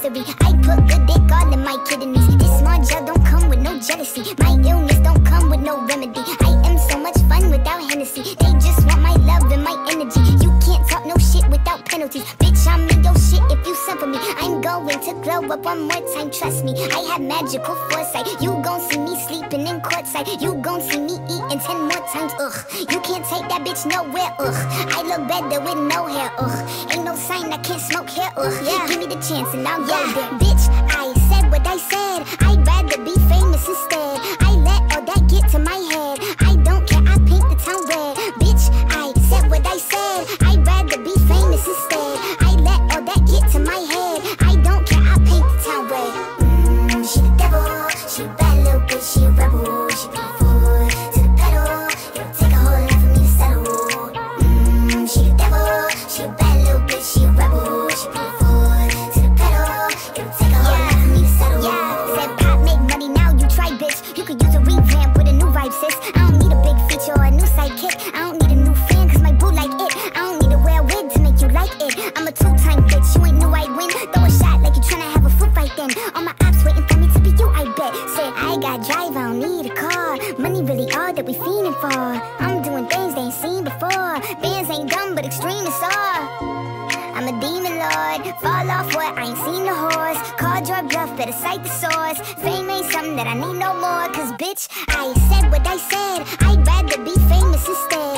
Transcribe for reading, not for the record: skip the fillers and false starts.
misery. I put good dick all in my kidneys. This small gel don't come with no jealousy. My illness don't come with no remedy. I am so much fun without Hennessy. They just want my love and my energy. You can't talk no shit without penalties. Bitch, I'm in your shit if you suffer me. I'm going to glow up one more time, trust me. I have magical foresight. You gon' see me sleeping in courtside. You gon' see me eating 10 more times, ugh. You can't take that bitch nowhere, ugh. I look better with no hair, ugh. Ain't no sign I can't smoke hair, ugh. Yeah. Give me the chance and I'll go there. Bitch, I said what I said. I'd rather be famous instead. I let all that get to my head. I don't care, I paint the town red. Bitch, I said what I said. I'd rather be famous instead. I let all that get to my head. I don't care, I paint the town red. She the devil, she a bad little bitch, she a rebel. She put her foot to the pedal. It'll take a whole lot for me to settle. She the devil, she a bad little bitch, she a rebel. She put her foot to the pedal. It'll take a whole lot for me to settle. Yeah, said pop make money, now you try, bitch. You could use a revamp with a new vibe, sis. I don't need a big feature or a new sidekick. I don't need a new fan, cause my boo like it. I don't need to wear a wig to make you like it. I'm a two-time bitch, you ain't knew I'd win. Throw a shot like you tryna have a foot fight then. All my ops waiting for me to be you, I bet. Say, I got drive, I don't need a car. Money really all that we fiending for. I'm doing things they ain't seen before. Bands ain't dumb, but extreme is all. I'm a demon lord, fall off what, I ain't seen the horse. Called your bluff, better cite the source. Fame ain't something that I need no more. Cause bitch, I said what I said. I'd rather be famous instead.